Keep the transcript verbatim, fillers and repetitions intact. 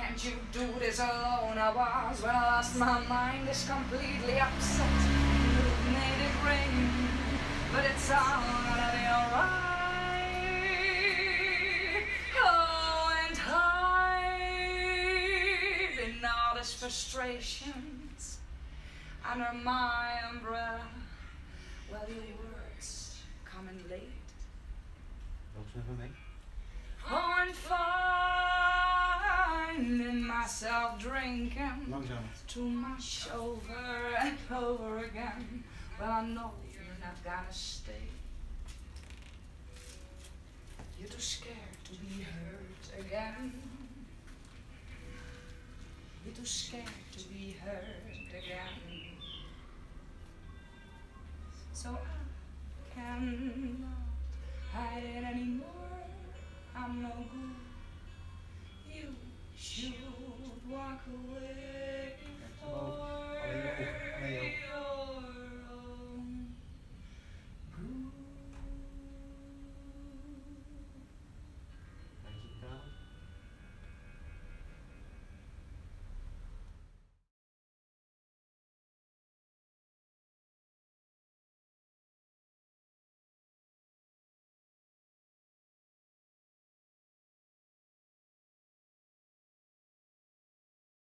can't you do this alone? I was when I lost my mind, is completely upset. You've made it rain, but it's all gonna be alright. Oh, and hide in all these frustrations under my umbrella. Well, your words coming late. Oh, and finding myself drinking too much over and over again. Well, I know you're not gonna stay. You're too scared to be hurt again. You're too scared to be hurt again. So I cannot hide it anymore. I'm no good. You should walk away.